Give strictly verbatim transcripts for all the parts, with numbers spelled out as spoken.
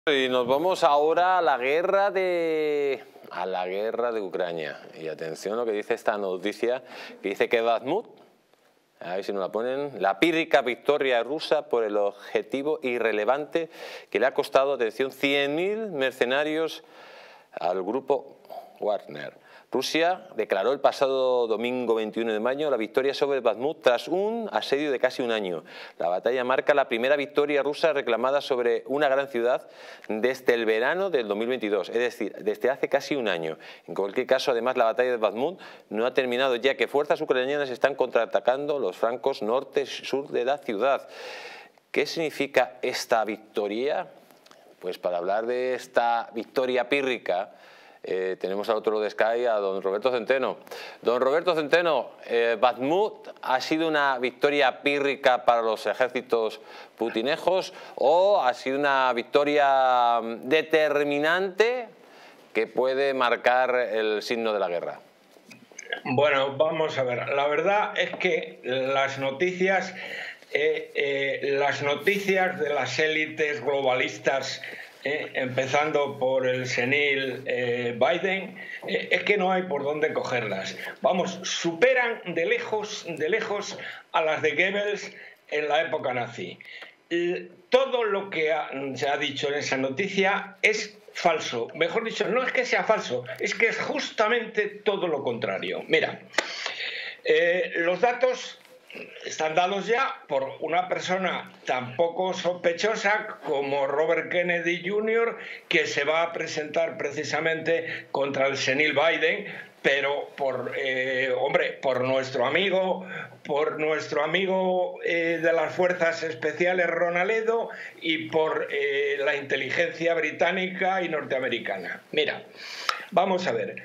Y nos vamos ahora a la guerra de a la guerra de Ucrania. Y atención a lo que dice esta noticia, que dice que Bakhmut, a ver si nos la ponen, la pírrica victoria rusa por el objetivo irrelevante que le ha costado, atención, cien mil mercenarios al grupo Wagner. Rusia declaró el pasado domingo veintiuno de mayo la victoria sobre Bakhmut tras un asedio de casi un año. La batalla marca la primera victoria rusa reclamada sobre una gran ciudad desde el verano del dos mil veintidós, es decir, desde hace casi un año. En cualquier caso, además, la batalla de Bakhmut no ha terminado, ya que fuerzas ucranianas están contraatacando los flancos norte y sur de la ciudad. ¿Qué significa esta victoria? Pues para hablar de esta victoria pírrica, Eh, tenemos al otro lado de Sky a don Roberto Centeno. Don Roberto Centeno, eh, ¿Bakhmut ha sido una victoria pírrica para los ejércitos putinejos o ha sido una victoria determinante que puede marcar el signo de la guerra? Bueno, vamos a ver. La verdad es que las noticias, eh, eh, las noticias de las élites globalistas, Eh, empezando por el senil eh, Biden, eh, es que no hay por dónde cogerlas. Vamos, superan de lejos, de lejos a las de Goebbels en la época nazi. Y todo lo que ha, se ha dicho en esa noticia es falso. Mejor dicho, no es que sea falso, es que es justamente todo lo contrario. Mira, eh, los datos están dados ya por una persona tan poco sospechosa como Robert Kennedy junior, que se va a presentar precisamente contra el senil Biden, pero por, eh, hombre, por nuestro amigo, por nuestro amigo eh, de las fuerzas especiales Ronaledo y por eh, la inteligencia británica y norteamericana. Mira, vamos a ver.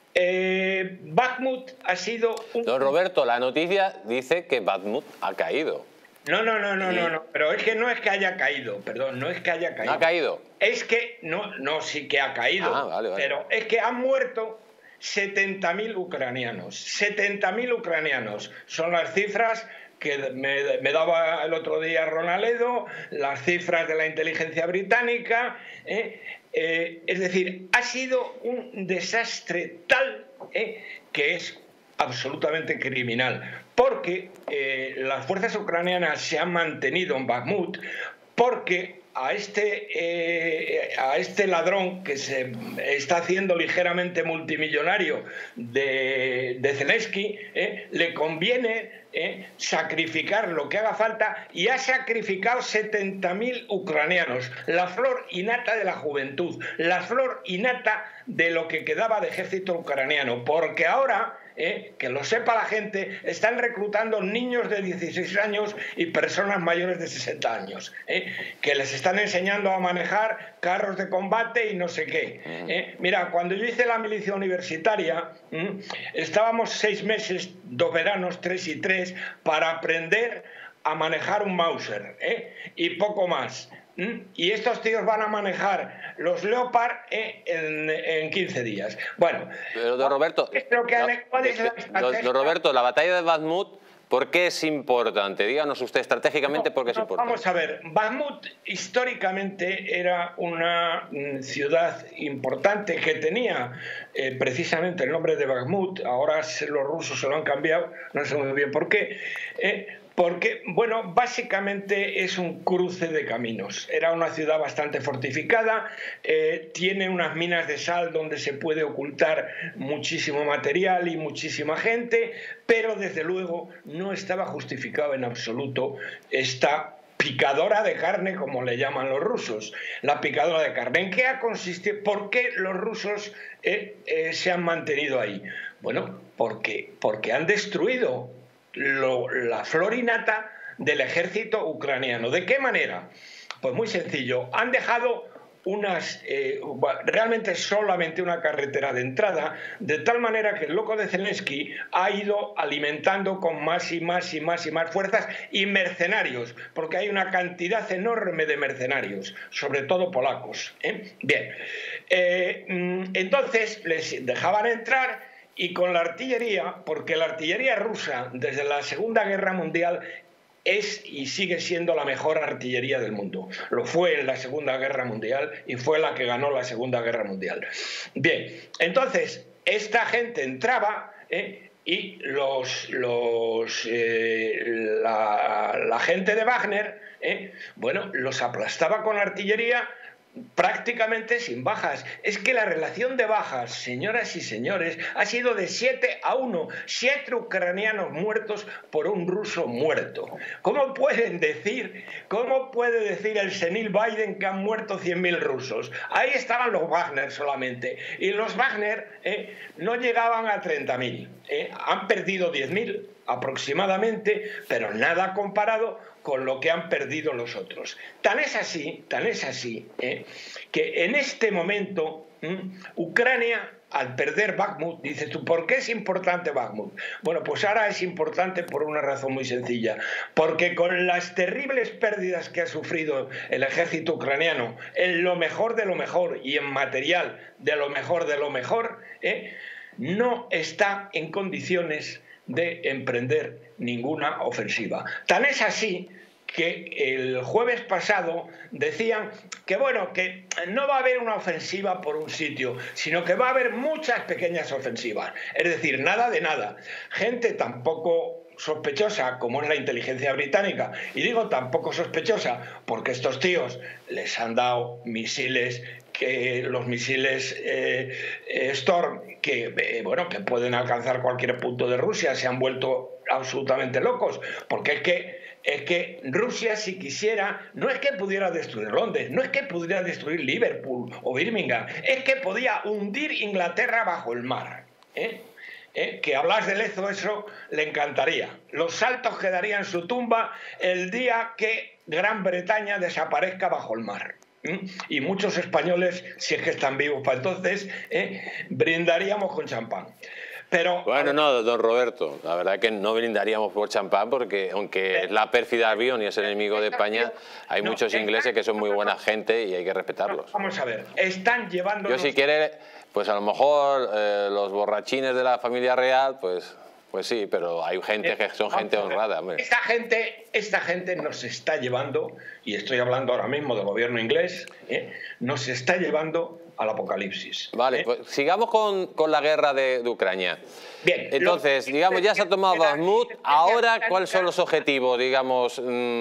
Eh, Bakhmut ha sido un... Don Roberto, la noticia dice que Bakhmut ha caído. No, no, no, no, no, no, pero es que no es que haya caído, perdón, no es que haya caído. ¿No ha caído? Es que, no, no, sí que ha caído, ah, vale, vale. pero es que han muerto setenta mil ucranianos, setenta mil ucranianos, son las cifras que me, me daba el otro día Ronaledo, las cifras de la inteligencia británica, ¿eh? Eh, es decir, ha sido un desastre tal eh, que es absolutamente criminal, porque eh, las fuerzas ucranianas se han mantenido en Bakhmut porque a este, eh, a este ladrón que se está haciendo ligeramente multimillonario de, de Zelensky, eh, le conviene eh, sacrificar lo que haga falta, y ha sacrificado setenta mil ucranianos, la flor innata de la juventud, la flor innata de lo que quedaba de ejército ucraniano, porque ahora... Eh, que lo sepa la gente, están reclutando niños de dieciséis años y personas mayores de sesenta años, eh, que les están enseñando a manejar carros de combate y no sé qué. Eh. Mira, cuando yo hice la milicia universitaria, eh, estábamos seis meses, dos veranos, tres y tres, para aprender a manejar un Mauser, eh, y poco más. Y estos tíos van a manejar los Leopard eh, en, en quince días. Bueno, pero don Roberto, creo que no, ¿cuál es la estrategia? Don Roberto, la batalla de Bakhmut, ¿por qué es importante? Díganos usted estratégicamente por qué es no, importante. Vamos a ver, Bakhmut históricamente era una ciudad importante que tenía eh, precisamente el nombre de Bakhmut. Ahora los rusos se lo han cambiado, no sé muy bien por qué. Eh, Porque, bueno, básicamente es un cruce de caminos. Era una ciudad bastante fortificada, eh, tiene unas minas de sal donde se puede ocultar muchísimo material y muchísima gente, pero desde luego no estaba justificado en absoluto esta picadora de carne, como le llaman los rusos. La picadora de carne. ¿En qué ha consistido? ¿Por qué los rusos eh, eh, se han mantenido ahí? Bueno, porque, porque han destruido Lo, la flor innata del ejército ucraniano. ¿De qué manera? Pues muy sencillo. Han dejado unas eh, realmente solamente una carretera de entrada, de tal manera que el loco de Zelensky ha ido alimentando con más y más y más y más fuerzas y mercenarios, porque hay una cantidad enorme de mercenarios, sobre todo polacos, ¿eh? Bien, eh, entonces les dejaban entrar. Y con la artillería, porque la artillería rusa desde la Segunda Guerra Mundial es y sigue siendo la mejor artillería del mundo. Lo fue en la Segunda Guerra Mundial y fue la que ganó la Segunda Guerra Mundial. Bien, entonces, esta gente entraba ¿eh? y los, los, eh, la, la gente de Wagner, ¿eh? bueno, los aplastaba con artillería prácticamente sin bajas. Es que la relación de bajas, señoras y señores, ha sido de siete a uno. Siete ucranianos muertos por un ruso muerto. ¿Cómo pueden decir, cómo puede decir el senil Biden que han muerto cien mil rusos? Ahí estaban los Wagner solamente. Y los Wagner eh, no llegaban a treinta mil. Eh. Han perdido diez mil aproximadamente, pero nada comparado con lo que han perdido los otros. Tan es así, tan es así, ¿eh? que en este momento ¿eh? Ucrania, al perder Bakhmut, dices tú, ¿por qué es importante Bakhmut? Bueno, pues ahora es importante por una razón muy sencilla, porque con las terribles pérdidas que ha sufrido el ejército ucraniano, en lo mejor de lo mejor y en material de lo mejor de lo mejor, ¿eh? no está en condiciones de emprender ninguna ofensiva. Tan es así que el jueves pasado decían que bueno, que no va a haber una ofensiva por un sitio, sino que va a haber muchas pequeñas ofensivas. Es decir, nada de nada. Gente tampoco sospechosa como es la inteligencia británica, y digo tampoco sospechosa porque estos tíos les han dado misiles, que los misiles eh, eh, Storm que eh, bueno que pueden alcanzar cualquier punto de Rusia, se han vuelto absolutamente locos, porque es que es que Rusia, si quisiera, no es que pudiera destruir Londres, no es que pudiera destruir Liverpool o Birmingham, es que podía hundir Inglaterra bajo el mar, ¿eh? ¿Eh? Que hablas de Lezo, eso le encantaría. Los saltos que daría en su tumba el día que Gran Bretaña desaparezca bajo el mar. ¿Eh? Y muchos españoles, si es que están vivos para entonces, ¿eh? brindaríamos con champán. Pero, bueno, no, don Roberto, la verdad que no brindaríamos por champán porque aunque es la pérfida Albión y es el enemigo de España, hay no, muchos ingleses que son muy buena gente y hay que respetarlos. Vamos a ver, están llevando... Yo si quiere, pues a lo mejor eh, los borrachines de la familia real, pues... Pues sí, pero hay gente que son gente honrada. Hombre. Esta gente, esta gente nos está llevando, y estoy hablando ahora mismo del gobierno inglés, ¿eh? nos está llevando al apocalipsis. Vale, ¿eh? Pues sigamos con, con la guerra de, de Ucrania. Bien. Entonces, digamos, ya se ha tomado Bakhmut. Ahora, ¿cuáles son los objetivos, digamos,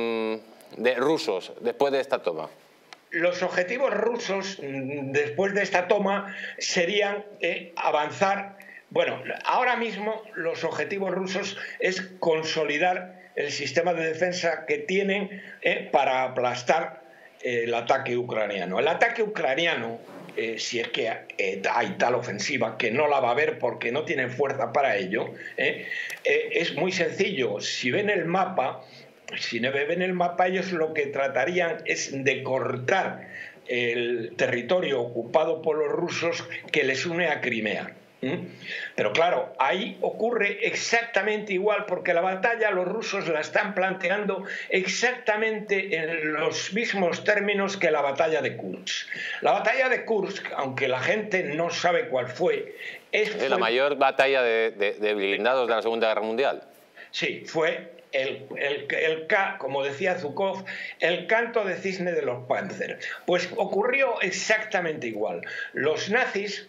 de rusos después de esta toma? Los objetivos rusos después de esta toma serían eh, avanzar. Bueno, ahora mismo los objetivos rusos es consolidar el sistema de defensa que tienen eh, para aplastar eh, el ataque ucraniano. El ataque ucraniano, eh, si es que eh, hay tal ofensiva, que no la va a haber porque no tienen fuerza para ello, eh, eh, es muy sencillo. Si ven el mapa, si no ven el mapa, ellos lo que tratarían es de cortar el territorio ocupado por los rusos que les une a Crimea. Pero claro, ahí ocurre exactamente igual, porque la batalla los rusos la están planteando exactamente en los mismos términos que la batalla de Kursk. La batalla de Kursk, aunque la gente no sabe cuál fue, es fue... la mayor batalla de, de, de blindados de la Segunda Guerra Mundial. Sí, fue el, el, el, como decía Zhukov, el canto de cisne de los Panzer. Pues ocurrió exactamente igual. Los nazis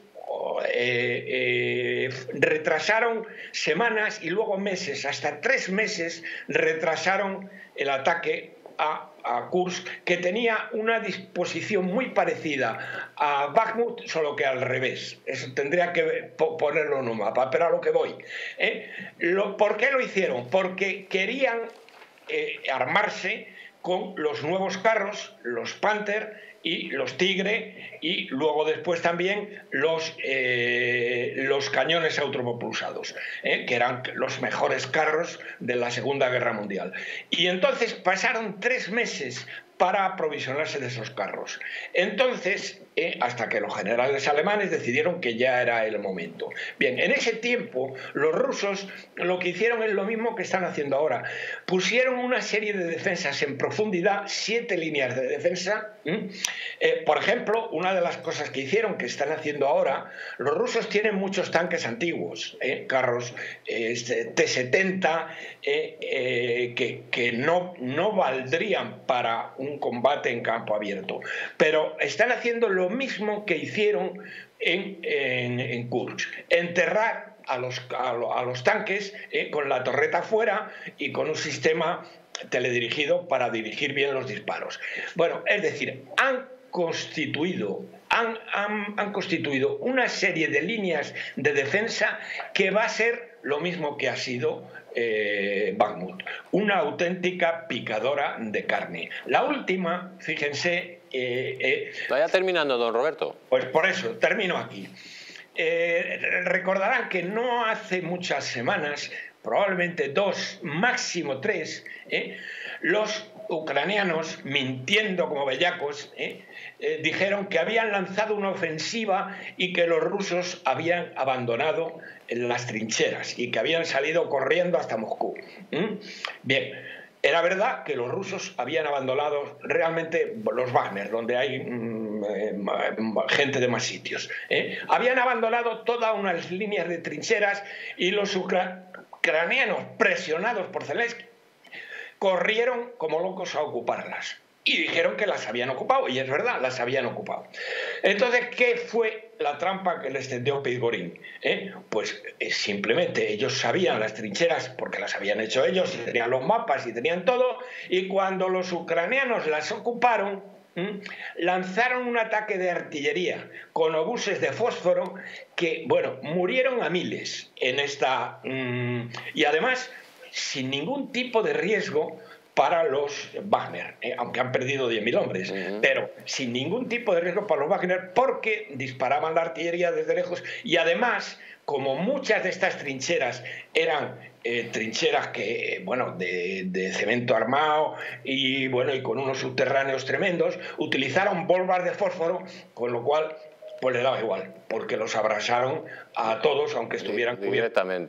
Eh, eh, retrasaron semanas y luego meses, hasta tres meses, retrasaron el ataque a, a Kursk, que tenía una disposición muy parecida a Bakhmut, solo que al revés. Eso tendría que ponerlo en un mapa, pero a lo que voy. ¿eh? Lo, ¿Por qué lo hicieron? Porque querían eh, armarse con los nuevos carros, los Panther y los Tigre, y luego después también los, eh, los cañones autopropulsados, eh, que eran los mejores carros de la Segunda Guerra Mundial. Y entonces pasaron tres meses para aprovisionarse de esos carros. Entonces, eh, hasta que los generales alemanes decidieron que ya era el momento. Bien, en ese tiempo los rusos lo que hicieron es lo mismo que están haciendo ahora. Pusieron una serie de defensas en profundidad, siete líneas de defensa. Eh, por ejemplo, una de las cosas que hicieron, que están haciendo ahora, los rusos tienen muchos tanques antiguos, eh, carros eh, T setenta, eh, eh, que, que no, no valdrían para un combate en campo abierto, pero están haciendo lo mismo que hicieron en, en, en Kursk, enterrar a los, a, a los tanques eh, con la torreta fuera y con un sistema teledirigido para dirigir bien los disparos. Bueno, es decir, han constituido, han, han, han constituido una serie de líneas de defensa que va a ser lo mismo que ha sido eh, Bakhmut, una auténtica picadora de carne. La última, fíjense... Eh, eh, Vaya terminando, don Roberto. Pues por eso, termino aquí. Eh, recordarán que no hace muchas semanas, probablemente dos, máximo tres, eh, los ucranianos, mintiendo como bellacos, eh, eh, dijeron que habían lanzado una ofensiva y que los rusos habían abandonado las trincheras y que habían salido corriendo hasta Moscú. ¿Mm? Bien, era verdad que los rusos habían abandonado realmente los Wagner, donde hay mmm, eh, gente de más sitios. ¿eh? Habían abandonado todas unas líneas de trincheras y los ucranianos, presionados por Zelensky, corrieron como locos a ocuparlas y dijeron que las habían ocupado, y es verdad, las habían ocupado. Entonces, ¿qué fue la trampa que les tendió Prigozhin? ¿Eh? Pues eh, simplemente ellos sabían las trincheras porque las habían hecho ellos, tenían los mapas y tenían todo, y cuando los ucranianos las ocuparon, ¿Mm? lanzaron un ataque de artillería con obuses de fósforo que, bueno, murieron a miles en esta... Mmm, y además, sin ningún tipo de riesgo para los Wagner, eh, aunque han perdido diez mil hombres, uh-huh. pero sin ningún tipo de riesgo para los Wagner porque disparaban la artillería desde lejos y además, como muchas de estas trincheras eran eh, trincheras que, bueno, de, de cemento armado y, bueno, y con unos subterráneos tremendos, utilizaron bombas de fósforo, con lo cual pues le daba igual, porque los abrasaron a todos, aunque estuvieran cubiertos.